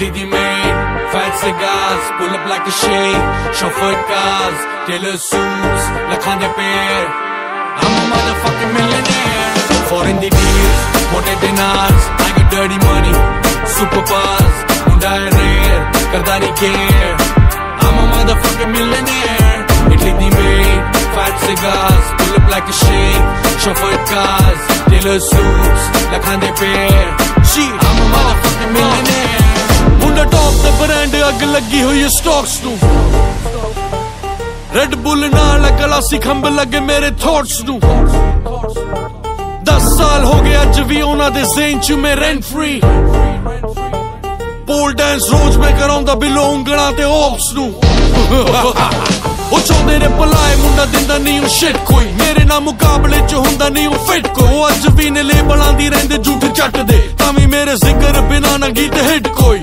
Italy the maid, fat cigars, pull up like a shade, chauffeured cars, tailor suits, lakhane pair. I'm a motherfucking millionaire. Foreign the deals, mote dinars, I got dirty money, super bars, hunda rare, karda nahi care. I'm a motherfucking millionaire. Italy the maid, fat cigars, pull up like a shade, chauffeured cars, tailor suits, lakhane pair. I'm a motherfucking millionaire. Munda top the brand ag lagi hui stocks nu. Red Bull naal glassi khamba lage mere thoughts nu. 10 saal ho gaya aj vi ona de zain ch me rent free. Pole dance roz mein karaunda below ungla te ops nu. O chonde ne palaye munda dinda nahi shit koi. Mere na muqable ch hunda nahi fit ko. O aj vi ne labelaं di rende jhoot chat de. Tami mere zikr bina na geet hit koi.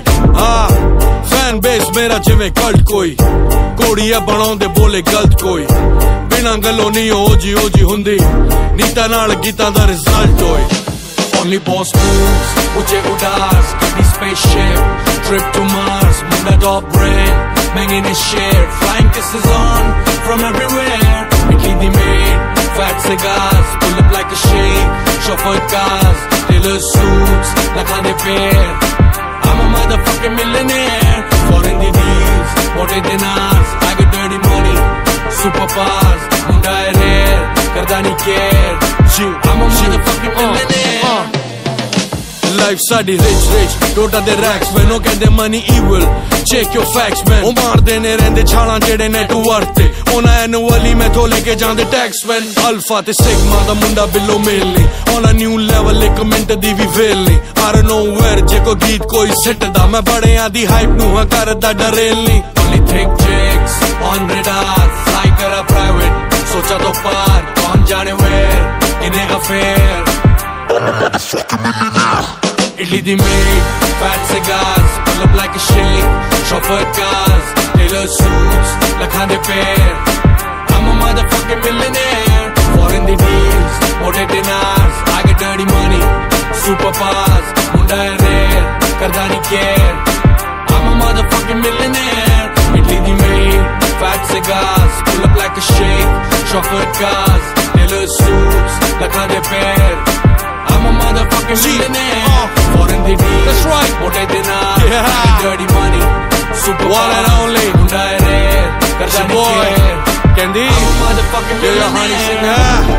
Fan base mera jive cult koi. Kodiya banaunde bole galt koi. Bina gallo nahi oji hundi. Neeta naal geetan da result hoy. Only boss moves, uche udas, the spaceship, trip to Mars, munda top brand, banging his share, flying kisses on from everywhere. Italy the maid, fat cigars, pull up like a shade, chauffeured cars, tailor suits, lakhane pair. I'm a motherfucking millionaire. Foreign the deals, mote dinars, I got dirty money, super bars, hunda rare, karda nahi care. I'm a motherfucking millionaire. Life saadi rich, tota de racks, man. No kende money evil, check your facts, man. O maar dene rende chhalan jede net worth. Ona annually me tho leke jande tax, man. Alpha te sigma da munda below milli. On a new level ek mint di vi velli. I don't know where je ko geet koi set da. Main badeyan di hype nu ha karda darelni. Only thick chicks on radar, fly kara private. Socha to par, kaun jane where, inega fair. I'm a motherfucking millionaire. Italy the maid, fat cigars, pull up like a shade, chauffeured cars, tailor suits, lakhane pair. I'm a motherfucking millionaire. Foreign the deals, mote dinars, I got dirty money, super bars, hunda rare, karda nahi care. I'm a motherfucking millionaire. Italy the maid, fat cigars, pull up like a shade, chauffeured cars, tailor suits, lakhane pair. I'm a motherfucking millionaire. Foreign the deals, that's right. Mote dinars, dirty money, super one and only. Hunda rare, karda nahi care. Candy, I'm a motherfucking millionaire.